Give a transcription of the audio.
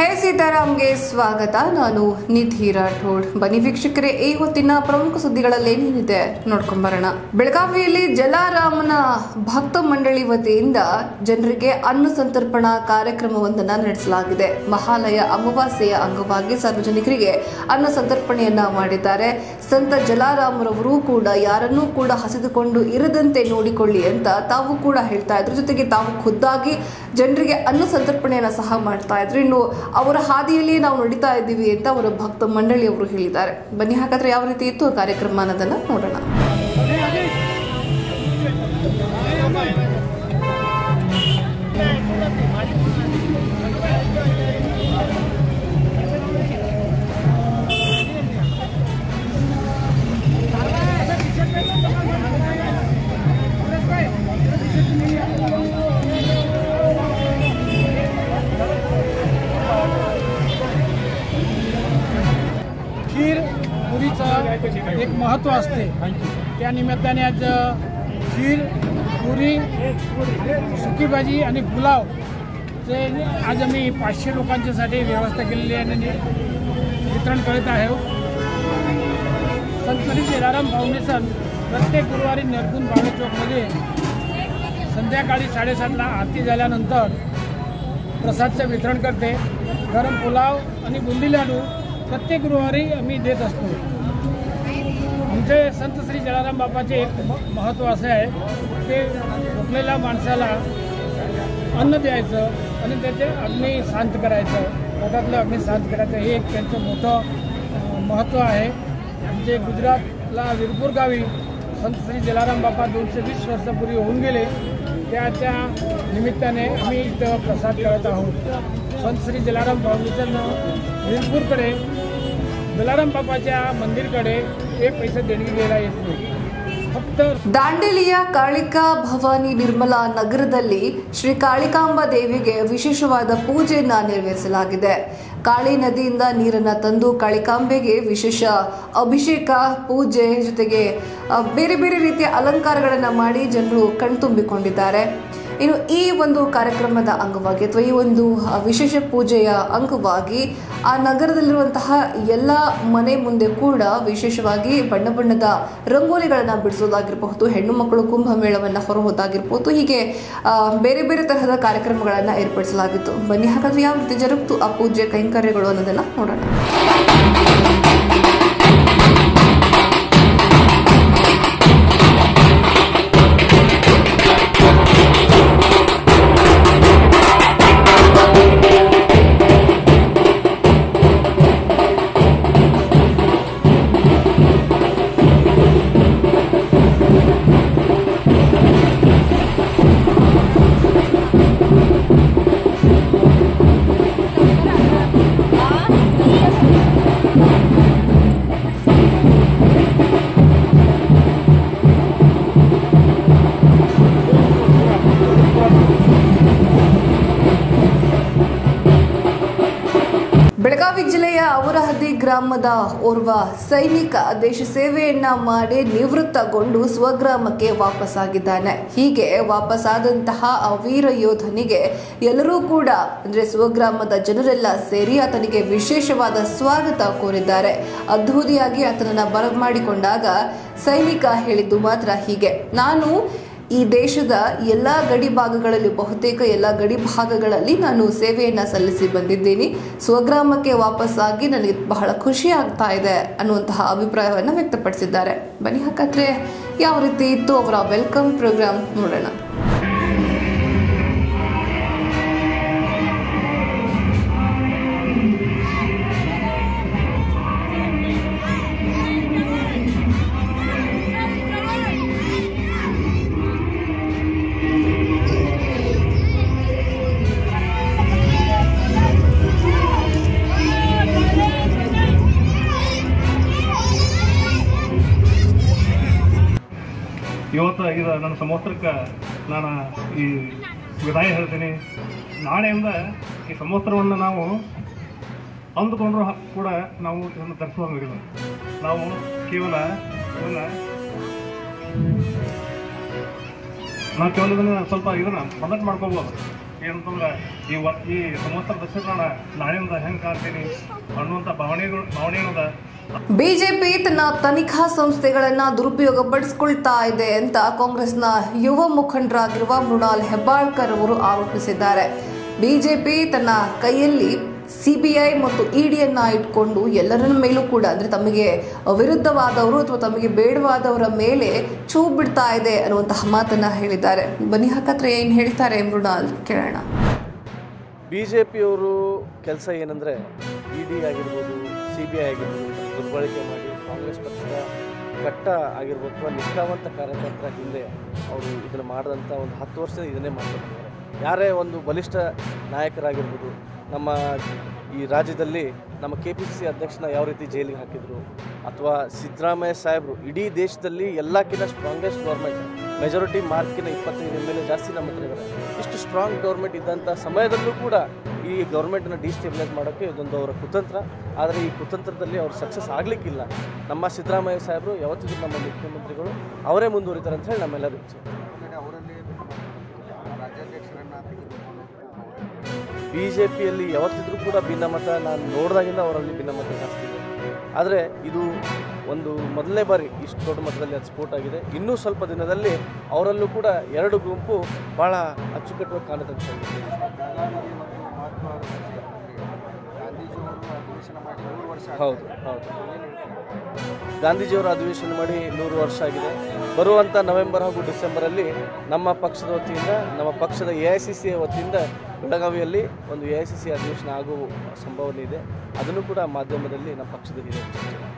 ಹೇ ಸೀತಾರಾಮ್ಗೆ ಸ್ವಾಗತ. ನಾನು ನಿಧಿ ರಾಠೋಡ್. ಬನ್ನಿ ವೀಕ್ಷಕರೇ, ಈ ಹೊತ್ತಿನ ಪ್ರಮುಖ ಸುದ್ದಿಗಳಲ್ಲೇನಿದೆ ನೋಡ್ಕೊಂಬರೋಣ. ಬೆಳಗಾವಿಯಲ್ಲಿ ಜಲಾರಾಮನ ಭಕ್ತ ಮಂಡಳಿ ವತಿಯಿಂದ ಜನರಿಗೆ ಅನ್ನ ಸಂತರ್ಪಣಾ ಕಾರ್ಯಕ್ರಮವೊಂದನ್ನು ನಡೆಸಲಾಗಿದೆ. ಮಹಾಲಯ ಅಮಾವಾಸ್ಯೆಯ ಅಂಗವಾಗಿ ಸಾರ್ವಜನಿಕರಿಗೆ ಅನ್ನ ಸಂತರ್ಪಣೆಯನ್ನ ಮಾಡಿದ್ದಾರೆ. ಸಂತ ಜಲಾರಾಮರವರು ಕೂಡ ಯಾರನ್ನೂ ಕೂಡ ಹಸಿದುಕೊಂಡು ಇರದಂತೆ ನೋಡಿಕೊಳ್ಳಿ ಅಂತ ತಾವು ಕೂಡ ಹೇಳ್ತಾ ಇದ್ರು. ಜೊತೆಗೆ ತಾವು ಖುದ್ದಾಗಿ ಜನರಿಗೆ ಅನ್ನ ಸಂತರ್ಪಣೆಯನ್ನ ಸಹ ಮಾಡ್ತಾ ಇದ್ರು. ಇನ್ನು ಅವರ ಹಾದಿಯಲ್ಲಿ ನಾವು ನಡೀತಾ ಇದ್ದೀವಿ ಅಂತ ಅವರ ಭಕ್ತ ಮಂಡಳಿಯವರು ಹೇಳಿದ್ದಾರೆ. ಬನ್ನಿ ಹಾಗಾದ್ರೆ ಯಾವ ರೀತಿ ಇತ್ತು ಕಾರ್ಯಕ್ರಮ ಅನ್ನೋದನ್ನ ನೋಡೋಣ. खीर पुरीचं एक महत्त्व असते. त्या निमित्ताने आज खीर पुरी सुकी भाजी आणि पुलावचे आज आम्ही 500 लोकांच्यासाठी व्यवस्था केलेली आहे आणि वितरण करत आहोत. संत श्री जलाराम फाउंडेशन प्रत्येक गुरुवारी नरगुण बाळे चौकमध्ये संध्याकाळी 7:30ला आरती झाल्यानंतर प्रसादचं वितरण करते. गरम पुलाव आणि बुंदी लाडू प्रत्येक गुरुवारी आम्ही देत असतो. आमचे संत श्री जलाराम बापाचे एक महत्त्व असे आहे की भुकलेल्या माणसाला अन्न द्यायचं आणि त्याचे अग्नी शांत करायचं, पोटातलं अग्नी शांत करायचं, हे एक त्यांचं मोठं महत्त्व आहे. आमचे गुजरातला वीरपूर गावी संत श्री जलाराम बापा 220 वर्षापूर्वी होऊन गेले. त्याच्या निमित्ताने आम्ही इथं प्रसाद करत आहोत. संत श्री जलाराम फाउंडेशन वीरपूरकडे जलाराम बापाच्या मंदिरकडे एक पैसे देणगी द्यायला येत नाही. फक्त ದಾಂಡೇಲಿಯ ಕಾಳಿಕಾ ಭವಾನಿ ನಿರ್ಮಲಾ ನಗರದಲ್ಲಿ ಶ್ರೀ ಕಾಳಿಕಾಂಬಾ ದೇವಿಗೆ ವಿಶೇಷವಾದ ಪೂಜೆಯನ್ನ ನೆರವೇರಿಸಲಾಗಿದೆ. ಕಾಳಿ ನದಿಯಿಂದ ನೀರನ್ನು ತಂದು ಕಾಳಿಕಾಂಬೆಗೆ ವಿಶೇಷ ಅಭಿಷೇಕ, ಪೂಜೆ ಜೊತೆಗೆ ಬೇರೆ ಬೇರೆ ರೀತಿಯ ಅಲಂಕಾರಗಳನ್ನು ಮಾಡಿ ಜನರು ಕಣ್ತುಂಬಿಕೊಂಡಿದ್ದಾರೆ. ಇನ್ನು ಈ ಒಂದು ಕಾರ್ಯಕ್ರಮದ ಅಂಗವಾಗಿ ಅಥವಾ ಈ ಒಂದು ವಿಶೇಷ ಪೂಜೆಯ ಅಂಗವಾಗಿ ಆ ನಗರದಲ್ಲಿರುವಂತಹ ಎಲ್ಲ ಮನೆ ಮುಂದೆ ಕೂಡ ವಿಶೇಷವಾಗಿ ಬಣ್ಣ ಬಣ್ಣದ ರಂಗೋಲಿಗಳನ್ನು ಬಿಡಿಸೋದಾಗಿರಬಹುದು, ಹೆಣ್ಣು ಮಕ್ಕಳು ಕುಂಭಮೇಳವನ್ನು ಹೊರಹೋದಾಗಿರ್ಬೋದು, ಹೀಗೆ ಬೇರೆ ಬೇರೆ ತರಹದ ಕಾರ್ಯಕ್ರಮಗಳನ್ನು ಏರ್ಪಡಿಸಲಾಗಿತ್ತು. ಬನ್ನಿ ಹಾಗಾದ್ರೆ ಯಾವ ರೀತಿ ಜರುಗಿತು ಆ ಪೂಜೆ ಕೈಂಕರ್ಯಗಳು ಅನ್ನೋದನ್ನ ನೋಡೋಣ. ಬೆಳಗಾವಿ ಜಿಲ್ಲೆಯ ಅವರಹದ್ದಿ ಗ್ರಾಮದ ಓರ್ವ ಸೈನಿಕ ದೇಶ ಸೇವೆಯನ್ನ ಮಾಡಿ ನಿವೃತ್ತಗೊಂಡು ಸ್ವಗ್ರಾಮಕ್ಕೆ ವಾಪಸ್ಸಾಗಿದ್ದಾನೆ. ಹೀಗೆ ವಾಪಸ್ಸಾದಂತಹ ಆ ವೀರ ಯೋಧನಿಗೆ ಎಲ್ಲರೂ ಕೂಡ ಅಂದ್ರೆ ಸ್ವಗ್ರಾಮದ ಜನರೆಲ್ಲ ಸೇರಿ ಆತನಿಗೆ ವಿಶೇಷವಾದ ಸ್ವಾಗತ ಕೋರಿದ್ದಾರೆ. ಅದ್ಧೂರಿಯಾಗಿ ಆತನನ್ನ ಬರಮಾಡಿಕೊಂಡಾಗ ಸೈನಿಕ ಹೇಳಿದ್ದು ಮಾತ್ರ ಹೀಗೆ: ನಾನು ಈ ದೇಶದ ಎಲ್ಲ ಗಡಿ ಭಾಗಗಳಲ್ಲಿ, ಬಹುತೇಕ ಎಲ್ಲ ಗಡಿ ಭಾಗಗಳಲ್ಲಿ ನಾನು ಸೇವೆಯನ್ನ ಸಲ್ಲಿಸಿ ಬಂದಿದ್ದೀನಿ. ಸ್ವಗ್ರಾಮಕ್ಕೆ ವಾಪಸ್ಸಾಗಿ ನನಗೆ ಬಹಳ ಖುಷಿ ಆಗ್ತಾ ಇದೆ ಅನ್ನುವಂತಹ ಅಭಿಪ್ರಾಯವನ್ನು ವ್ಯಕ್ತಪಡಿಸಿದ್ದಾರೆ. ಬನ್ನಿ ಹಾಗಾದ್ರೆ ಯಾವ ರೀತಿ ಇತ್ತು ಅವರ ವೆಲ್ಕಮ್ ಪ್ರೋಗ್ರಾಮ್ ನೋಡೋಣ. ಇವತ್ತು ಇದು ನನ್ನ ಸಂವತ್ಸರಕ್ಕೆ ನಾನು ಈ ವಿದಾಯ ಹೇಳ್ತೀನಿ. ನಾಳೆಯಿಂದ ಈ ಸಂವತ್ಸರವನ್ನು ನಾವು ಅಂದುಕೊಂಡ್ರೂ ಕೂಡ ನಾವು ಇದನ್ನು ಧರಿಸುವಂಗಿಲ್ಲ. ನಾವು ಕೇವಲ ಇದನ್ನು ನಾವು ಕೇವಲ ಇದನ್ನು ಸ್ವಲ್ಪ ಇದನ್ನು ಪ್ರೊಡಕ್ಟ್ ಮಾಡ್ಕೋಬೋದು. ಏನಂತಂದ್ರೆ ಈ ಸಮವಸ್ತ್ರ ದರ್ಶನ ನಾಳೆಯಿಂದ ಹೆಂಗೆ ಕಾಣ್ತೀನಿ ಅನ್ನುವಂಥ ಭಾವನೆ ಏನದ. ಬಿಜೆಪಿ ತನ್ನ ತನಿಖಾ ಸಂಸ್ಥೆಗಳನ್ನ ದುರುಪಯೋಗಪಡಿಸಿಕೊಳ್ತಾ ಇದೆ ಅಂತ ಕಾಂಗ್ರೆಸ್ನ ಯುವ ಮುಖಂಡರಾಗಿರುವ ಮೃಣಾಲ್ ಹೆಬ್ಬಾಳ್ಕರ್ ಅವರು ಆರೋಪಿಸಿದ್ದಾರೆ. ಬಿಜೆಪಿ ತನ್ನ ಕೈಯಲ್ಲಿ ಸಿಬಿಐ ಮತ್ತು ಇಡಿಯನ್ನ ಇಟ್ಕೊಂಡು ಎಲ್ಲರ ಮೇಲೂ ಕೂಡ ಅಂದ್ರೆ ತಮಗೆ ವಿರುದ್ಧವಾದವರು ಅಥವಾ ತಮಗೆ ಬೇಡವಾದವರ ಮೇಲೆ ಚೂ ಬಿಡ್ತಾ ಇದೆ ಅನ್ನುವಂತಹ ಮಾತನ್ನ ಹೇಳಿದ್ದಾರೆ. ಬನ್ನಿ ಹಾಗಾದ್ರೆ ಏನ್ ಹೇಳ್ತಾರೆ ಮೃಣಾಲ್ ಕೇಳೋಣ. ಬಿಜೆಪಿಯವರು ಕೆಲಸ ಏನಂದ್ರೆ ಇಡಿ ಆಗಿರ್ಬೋದು, ಸಿಬಿಐ ಆಗಿರ್ಬೋದು ದುರ್ಬಳಕೆ ಮಾಡಿ ಕಾಂಗ್ರೆಸ್ ಪಕ್ಷದ ಕಟ್ಟ ಆಗಿರ್ಬೋದು ಅಥವಾ ನಿಷ್ಠಾವಂತ ಕಾರ್ಯಕರ್ತರ ಹಿಂದೆ ಅವರು ಇದನ್ನು ಮಾಡಿದಂಥ ಒಂದು 10 ವರ್ಷದ ಇದನ್ನೇ ಮಾಡ್ತಿದ್ದಾರೆ. ಯಾರೇ ಒಂದು ಬಲಿಷ್ಠ ನಾಯಕರಾಗಿರ್ಬೋದು, ನಮ್ಮ ಈ ರಾಜ್ಯದಲ್ಲಿ ನಮ್ಮ KPCC ಅಧ್ಯಕ್ಷನ ಯಾವ ರೀತಿ ಜೈಲಿಗೆ ಹಾಕಿದ್ರು, ಅಥವಾ ಸಿದ್ದರಾಮಯ್ಯ ಸಾಹೇಬರು ಇಡೀ ದೇಶದಲ್ಲಿ ಎಲ್ಲಕ್ಕಿಂತ ಸ್ಟ್ರಾಂಗೆಸ್ಟ್ ಗೌರ್ಮೆಂಟ್, ಮೆಜಾರಿಟಿ ಮಾರ್ಕಿನ 25 MLA ಜಾಸ್ತಿ ನಮ್ಮ ಹತ್ರ ಇದ್ದಾರೆ. ಇಷ್ಟು ಸ್ಟ್ರಾಂಗ್ ಗೌರ್ಮೆಂಟ್ ಇದ್ದಂಥ ಸಮಯದಲ್ಲೂ ಕೂಡ ಈ ಗೌರ್ಮೆಂಟನ್ನು ಡಿಸ್ಟೆಬಿಲೈಸ್ ಮಾಡೋಕ್ಕೆ ಇದೊಂದು ಅವರ ಕುತಂತ್ರ. ಆದರೆ ಈ ಕುತಂತ್ರದಲ್ಲಿ ಅವ್ರು ಸಕ್ಸಸ್ ಆಗಲಿಕ್ಕಿಲ್ಲ. ನಮ್ಮ ಸಿದ್ದರಾಮಯ್ಯ ಸಾಹೇಬರು ಯಾವತ್ತಿಗೂ ನಮ್ಮ ಮುಖ್ಯಮಂತ್ರಿಗಳು ಅವರೇ ಮುಂದುವರಿತಾರೆ ಅಂತ ಹೇಳಿ ನಮ್ಮೆಲ್ಲರೂ ಇಚ್ಛೆ. ಬಿಜೆಪಿಯಲ್ಲಿ ಯಾವತ್ತಿದ್ರೂ ಕೂಡ ಭಿನ್ನಮತ ನಾನು ನೋಡಿದಾಗಿಂದ ಅವರಲ್ಲಿ ಭಿನ್ನಮತ ಜಾಸ್ತಿ ಇದೆ. ಆದರೆ ಇದು ಒಂದು ಮೊದಲನೇ ಬಾರಿ ಇಷ್ಟು ದೊಡ್ಡ ಮಟ್ಟದಲ್ಲಿ ಅದು ಸ್ಫೋಟ ಆಗಿದೆ. ಇನ್ನೂ ಸ್ವಲ್ಪ ದಿನದಲ್ಲಿ ಅವರಲ್ಲೂ ಕೂಡ 2 ಗುಂಪು ಭಾಳ ಅಚ್ಚುಕಟ್ಟುವಾಗಿ ಕಾಣುತ್ತೆ. ಹೌದು ಹೌದು, ಗಾಂಧೀಜಿಯವರು ಅಧಿವೇಶನ ಮಾಡಿ 100 ವರ್ಷ ಆಗಿದೆ. ಬರುವಂಥ ನವೆಂಬರ್ ಹಾಗೂ ಡಿಸೆಂಬರಲ್ಲಿ ನಮ್ಮ ಪಕ್ಷದ ವತಿಯಿಂದ, ನಮ್ಮ ಪಕ್ಷದ AICC ವತಿಯಿಂದ ಬೆಳಗಾವಿಯಲ್ಲಿ ಒಂದು AICC ಅಧಿವೇಶನ ಆಗುವ ಸಂಭಾವನೆ ಇದೆ. ಅದನ್ನು ಕೂಡ ಮಾಧ್ಯಮದಲ್ಲಿ ನಮ್ಮ ಪಕ್ಷದ ಹಿರಿಯರು